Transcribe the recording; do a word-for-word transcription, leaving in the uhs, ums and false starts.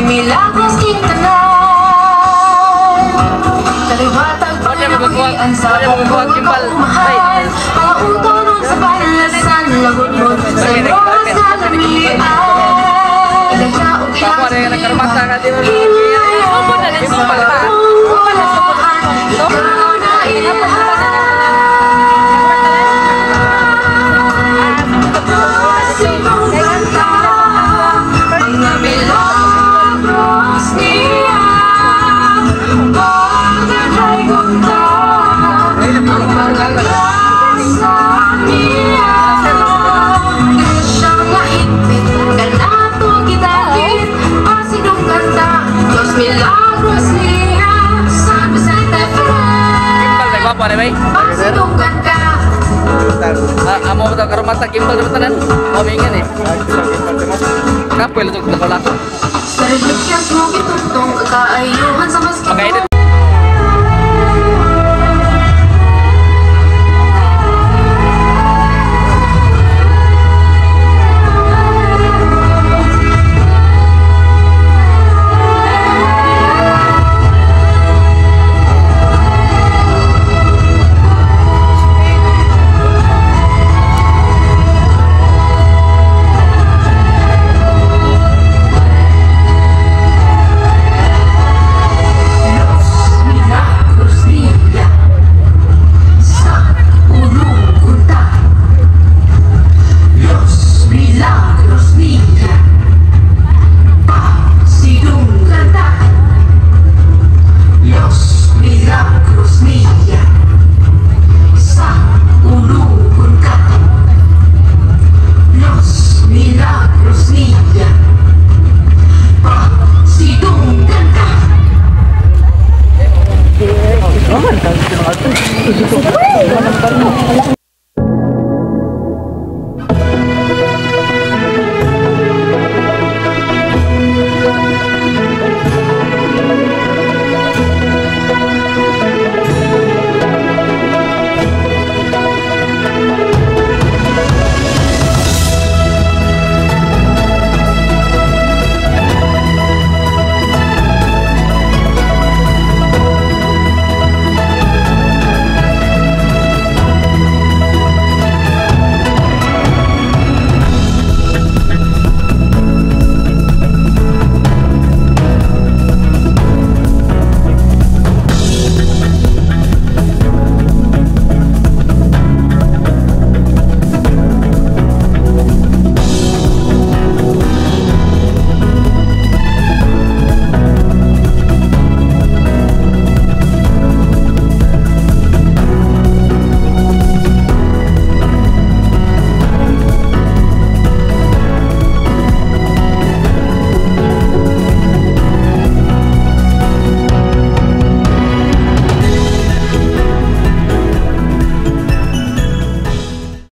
Milagros Quintanar Kaliwatag panginabuhian sa bukong magkakumahal Mga utonon sa palasan Lagunod sa iros na lamilian Ilaya o kiyang Hilay o madalit sa pagkakuhan Ikaw na ilahan Sinong kanta Mga milagros niya Pagdaday gunda Ang pagkakasa niya Kaya siyang naipit Kanato gitalit Ang sinong kanta Los milagros niya San Vicente Ferrer Ang sinong kanta amo betul ke rumah tak gimbal tenan mau ingin nih kapel untuk sekolah Sa religyas mo gitugtong kakaayo